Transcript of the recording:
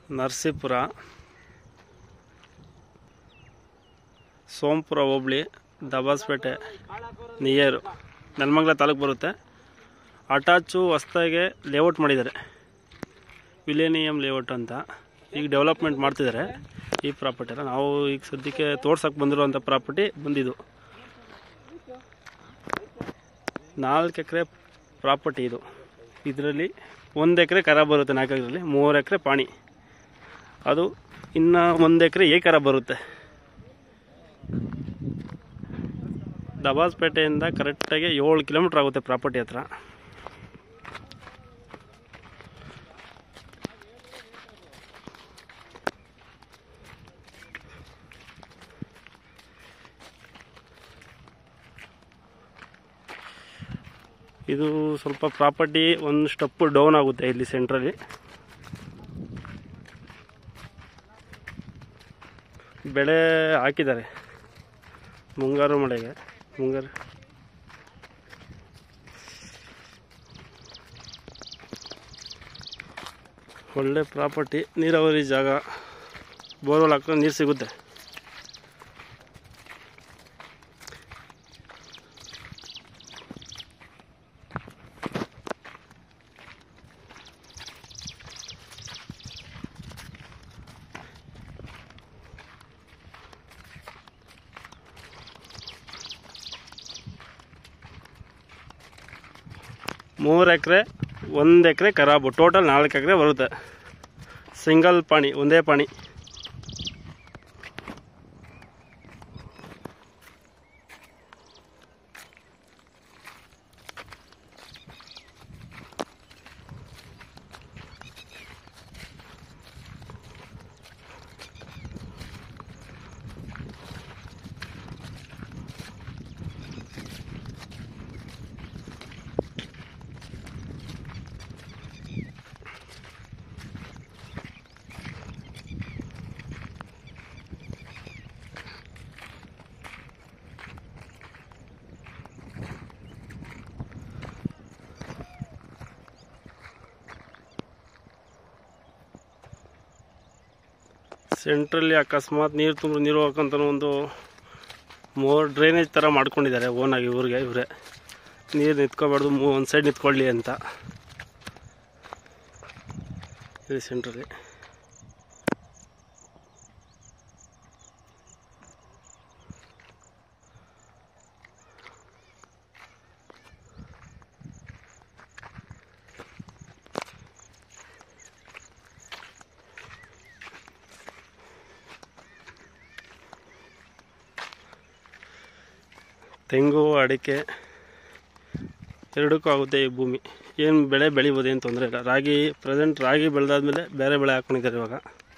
ನರಸೀಪುರ ಸೋಂಪುರ ಹೋಬಳಿ ದಬಾಸ್ಪೇಟೆ ನಿಯರು ನೆಲಮಂಗಲ ತಾಲೂಕು ಬರುತ್ತೆ. ಅಟ್ಯಾಚು ಹೊಸದಾಗೆ ಲೇಔಟ್ ಮಾಡಿದ್ದಾರೆ, ಮಿಲೇನಿಯಂ ಲೇಔಟ್ ಅಂತ. ಈಗ ಡೆವಲಪ್ಮೆಂಟ್ ಮಾಡ್ತಿದ್ದಾರೆ ಈ ಪ್ರಾಪರ್ಟಿನ. ನಾವು ಈಗ ಸದ್ಯಕ್ಕೆ ತೋರ್ಸಕ್ಕೆ ಬಂದಿರುವಂಥ ಪ್ರಾಪರ್ಟಿ ಬಂದಿದ್ದು 4 ಎಕರೆ ಪ್ರಾಪರ್ಟಿ ಇದು. ಇದರಲ್ಲಿ 1 ಎಕರೆ ಕರ ಬರುತ್ತೆ, 4 ಎಕರೆಯಲ್ಲಿ 3 ಎಕರೆ ಪಾಣಿ, ಅದು ಇನ್ನು 1 ಎಕರೆ ಏಕರ ಬರುತ್ತೆ. ದಬಾಸ್ಪೇಟೆಯಿಂದ ಕರೆಕ್ಟಾಗಿ 7 ಕಿಲೋಮೀಟ್ರ್ ಆಗುತ್ತೆ ಪ್ರಾಪರ್ಟಿ ಹತ್ರ. ಇದು ಸ್ವಲ್ಪ ಪ್ರಾಪರ್ಟಿ ಒಂದು ಸ್ಟೆಪ್ ಡೌನ್ ಆಗುತ್ತೆ ಇಲ್ಲಿ ಸೆಂಟ್ರಲ್ಲಿ. ಬೆಳೆ ಹಾಕಿದ್ದಾರೆ ಮುಂಗಾರು ಮಳೆಗೆ. ಒಳ್ಳೆ ಪ್ರಾಪರ್ಟಿ, ನೀರಾವರಿ ಜಾಗ, ಬೋರ್ವೆಲ್ ಹಾಕಿದ್ರೆ ನೀರು ಸಿಗುತ್ತೆ. ಮೂರು ಎಕರೆ 1 ಎಕರೆ ಖರಾಬು, ಟೋಟಲ್ 4 ಎಕರೆ ಬರುತ್ತೆ. ಸಿಂಗಲ್ ಪಾಣಿ, ಒಂದೇ ಪಾಣಿ. ಸೆಂಟ್ರಲ್ಲಿ ಅಕಸ್ಮಾತ್ ನೀರು ಹೋಗಕ್ಕಂತ ಒಂದು ಡ್ರೈನೇಜ್ ಥರ ಮಾಡ್ಕೊಂಡಿದ್ದಾರೆ ಓನಾಗಿ. ಇವರೇ ನೀರು ನಿಂತ್ಕೋಬಾರ್ದು, ಒಂದು ಸೈಡ್ ನಿಂತ್ಕೊಳ್ಳಿ ಅಂತ. ಇದು ಸೆಂಟ್ರಲ್ಲಿ ತೆಂಗು ಅಡಿಕೆ ಎರಡಕ್ಕೂ ಆಗುತ್ತೆ ಈ ಭೂಮಿ. ಏನು ಬೆಳೆ ಬೆಳಿಬೋದು, ಏನು ತೊಂದರೆ ಇಲ್ಲ. ರಾಗಿ ಬೆಳೆದಾದ್ಮೇಲೆ ಬೇರೆ ಬೆಳೆ ಹಾಕ್ಕೊಂಡಿದ್ದಾರೆ ಇವಾಗ.